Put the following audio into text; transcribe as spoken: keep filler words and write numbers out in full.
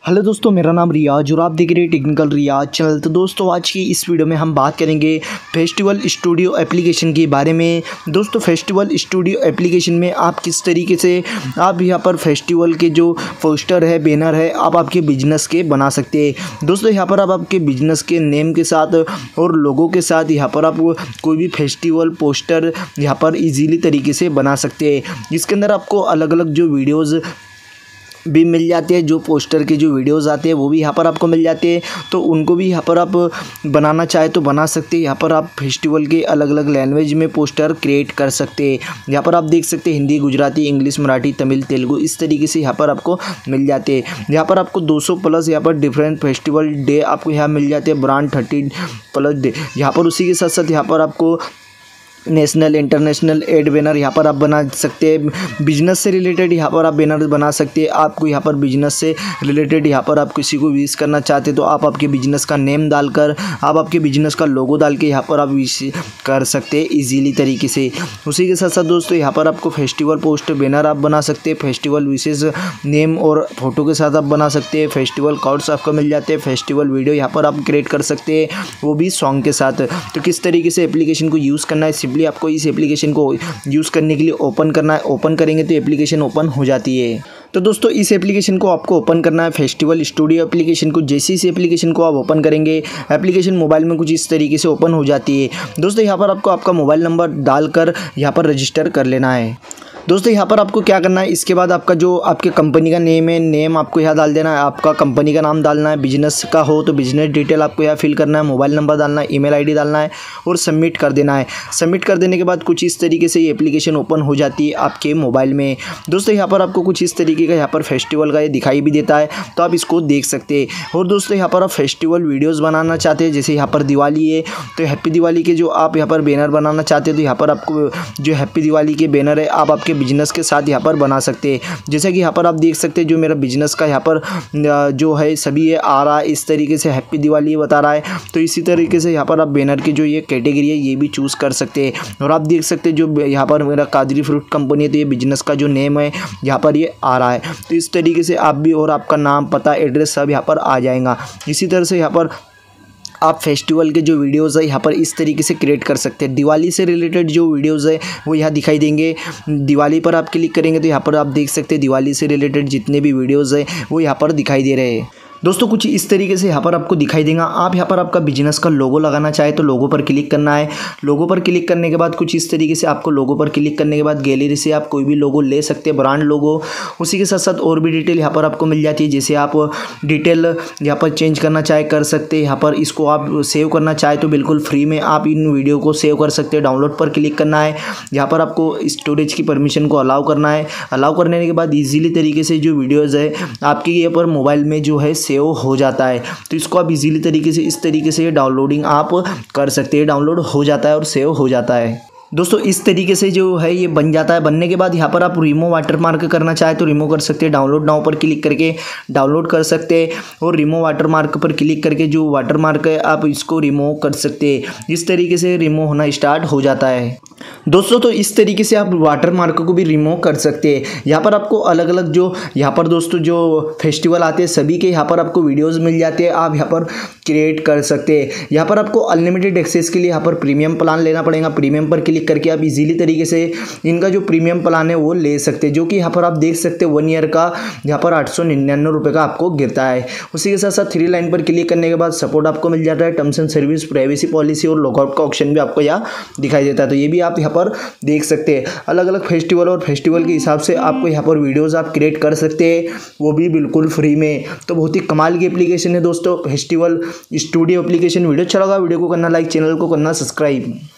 Hello दोस्तों, मेरा नाम रियाज और आप देख रहे हैं टेक्निकल रियाज चैनल। तो दोस्तों आज की इस वीडियो में हम बात करेंगे फेस्टिवल स्टूडियो एप्लीकेशन के बारे में। दोस्तों फेस्टिवल स्टूडियो एप्लीकेशन में आप किस तरीके से आप यहाँ पर फेस्टिवल के जो पोस्टर है, बैनर है, आप आपके बिजनेस के बना सकते हैं। दोस्तों यहाँ पर आप आपके बिजनेस के नेम के साथ और लोगों के साथ यहाँ पर आप कोई भी फेस्टिवल पोस्टर यहाँ पर ईजीली तरीके से बना सकते हैं। इसके अंदर आपको अलग अलग जो वीडियोज़ भी मिल जाते हैं, जो पोस्टर के जो वीडियोस आते हैं वो भी यहाँ पर आपको मिल जाते हैं, तो उनको भी यहाँ पर आप बनाना चाहे तो बना सकते हैं। यहाँ पर आप फेस्टिवल के अलग अलग लैंग्वेज में पोस्टर क्रिएट कर सकते हैं। यहाँ पर आप देख सकते हैं हिंदी, गुजराती, इंग्लिश, मराठी, तमिल, तेलुगु, इस तरीके से यहाँ पर आपको मिल जाते हैं। यहाँ पर आपको दो सौ प्लस यहाँ पर डिफरेंट फेस्टिवल डे आपको यहाँ मिल जाते हैं, ब्रांड थर्टी प्लस डे यहाँ पर। उसी के साथ साथ यहाँ पर आपको नेशनल इंटरनेशनल एड बैनर यहाँ पर आप बना सकते हैं। बिजनेस से रिलेटेड यहाँ पर आप बैनर बना सकते हैं। आपको यहाँ पर बिजनेस से रिलेटेड यहाँ पर आप किसी को विश करना चाहते हैं तो आप आपके बिजनेस का नेम डालकर, आप आपके बिजनेस का लोगो डाल के यहाँ पर आप विश कर सकते हैं ईजीली तरीके से। उसी के साथ साथ दोस्तों यहाँ पर आपको फेस्टिवल पोस्ट बैनर आप बना सकते हैं, फेस्टिवल विशेष नेम और फोटो के साथ आप बना सकते हैं। फेस्टिवल कार्ड्स आपको मिल जाते हैं, फेस्टिवल वीडियो यहाँ पर आप क्रिएट कर सकते हैं, वो भी सॉन्ग के साथ। तो किस तरीके से एप्लीकेशन को यूज़ करना है, आपको इस एप्लीकेशन को यूज़ करने के लिए ओपन करना है। ओपन करेंगे तो एप्लीकेशन ओपन हो जाती है। तो दोस्तों इस एप्लीकेशन को आपको ओपन करना है, फेस्टिवल स्टूडियो एप्लीकेशन को। जैसे इस एप्लीकेशन को आप ओपन करेंगे, एप्लीकेशन मोबाइल में कुछ इस तरीके से ओपन हो जाती है। दोस्तों यहाँ पर आपको आपका मोबाइल नंबर डालकर यहाँ पर रजिस्टर कर लेना है। दोस्तों यहाँ पर आपको क्या करना है, इसके बाद आपका जो आपके कंपनी का नेम है, नेम आपको यहाँ डाल देना है, आपका कंपनी का नाम डालना है। बिजनेस का हो तो बिजनेस डिटेल आपको यहाँ फिल करना है, मोबाइल नंबर डालना है, ईमेल आईडी डालना है और सबमिट कर देना है। सबमिट कर देने के बाद कुछ इस तरीके से ये एप्लीकेशन ओपन हो जाती है आपके मोबाइल में। दोस्तों यहाँ पर आपको कुछ इस तरीके का यहाँ पर फेस्टिवल का ये दिखाई भी देता है, तो आप इसको देख सकते हैं। और दोस्तों यहाँ पर आप फेस्टिवल वीडियोज़ बनाना चाहते हैं, जैसे यहाँ पर दिवाली है तो हैप्पी दिवाली के जो आप यहाँ पर बैनर बनाना चाहते हैं तो यहाँ पर आपको जो हैप्पी दिवाली के बैनर है आप आपके बिजनेस के साथ यहाँ पर बना सकते हैं। जैसे कि यहाँ पर आप देख सकते हैं जो मेरा बिजनेस का यहाँ पर जो है सभी ये आ रहा है, इस तरीके से हैप्पी दिवाली बता रहा है। तो इसी तरीके से यहाँ पर आप बैनर की जो ये कैटेगरी है ये भी चूज़ कर सकते हैं। और आप देख सकते हैं जो यहाँ पर मेरा कादरी फ्रूट कंपनी है तो ये बिजनेस का जो नेम है यहाँ पर ये आ रहा है। तो इस तरीके से आप भी और आपका नाम, पता, एड्रेस सब यहाँ पर आ जाएगा। इसी तरह से यहाँ पर आप फेस्टिवल के जो वीडियोज़ है यहाँ पर इस तरीके से क्रिएट कर सकते हैं। दिवाली से रिलेटेड जो वीडियोज़ है वो यहाँ दिखाई देंगे। दिवाली पर आप क्लिक करेंगे तो यहाँ पर आप देख सकते हैं दिवाली से रिलेटेड जितने भी वीडियोज़ है वो यहाँ पर दिखाई दे रहे हैं। दोस्तों कुछ इस तरीके से यहाँ पर आपको दिखाई देगा। आप यहाँ पर आपका बिजनेस का लोगो लगाना चाहे तो लोगो पर क्लिक करना है। लोगो पर क्लिक करने के बाद कुछ इस तरीके से आपको लोगो पर क्लिक करने के बाद गैलरी से आप कोई भी लोगो ले सकते हैं, ब्रांड लोगो। उसी के साथ साथ और भी डिटेल यहाँ पर आपको मिल जाती है। जैसे आप डिटेल यहाँ पर चेंज करना चाहे कर सकते हैं। यहाँ पर इसको आप सेव करना चाहे तो बिल्कुल फ्री में आप इन वीडियो को सेव कर सकते हैं। डाउनलोड पर क्लिक करना है, यहाँ पर आपको स्टोरेज की परमिशन को अलाउ करना है। अलाउ करने के बाद ईजिली तरीके से जो वीडियोज़ है आपके यहाँ पर मोबाइल में जो है सेव हो जाता है। तो इसको आप इजीली तरीके से इस तरीके से डाउनलोडिंग आप कर सकते हैं। डाउनलोड हो जाता है और सेव हो जाता है। दोस्तों इस तरीके से जो है ये बन जाता है। बनने के बाद यहाँ पर आप रिमूव वाटरमार्क करना चाहे तो रिमूव कर सकते हैं। डाउनलोड नाउ पर क्लिक करके डाउनलोड कर सकते हैं और रिमूव वाटरमार्क पर क्लिक करके जो वाटरमार्क है आप इसको रिमूव कर सकते हैं। इस तरीके से रिमूव होना स्टार्ट हो जाता है। दोस्तों तो इस तरीके से आप वाटरमार्क को भी रिमूव कर सकते हैं। यहाँ पर आपको अलग अलग जो यहाँ पर दोस्तों जो फेस्टिवल आते हैं सभी के यहाँ पर आपको वीडियोस मिल जाते हैं, आप यहाँ पर क्रिएट कर सकते हैं। यहाँ पर आपको अनलिमिटेड एक्सेस के लिए यहाँ पर प्रीमियम प्लान लेना पड़ेगा। प्रीमियम पर क्लिक करके आप इजीली तरीके से इनका जो प्रीमियम प्लान है वो ले सकते हैं, जो कि यहाँ पर आप देख सकते हैं वन ईयर का यहाँ पर आठ सौ निन्यानवे रुपये का आपको गिरता है। उसी के साथ साथ थ्री लाइन पर क्लिक करने के बाद सपोर्ट आपको मिल जाता है, terms and service, privacy policy और लॉगआउट का ऑप्शन भी आपको यहाँ दिखाई देता है। तो ये भी आप यहाँ पर देख सकते हैं। अलग अलग फेस्टिवल और फेस्टिवल के हिसाब से आपको यहाँ पर वीडियोस आप क्रिएट कर सकते हैं, वो भी बिल्कुल फ्री में। तो बहुत ही कमाल की एप्लीकेशन है दोस्तों फेस्टिवल स्टूडियो एप्लीकेशन। वीडियो अच्छा लगा वीडियो को करना लाइक, चैनल को करना सब्सक्राइब।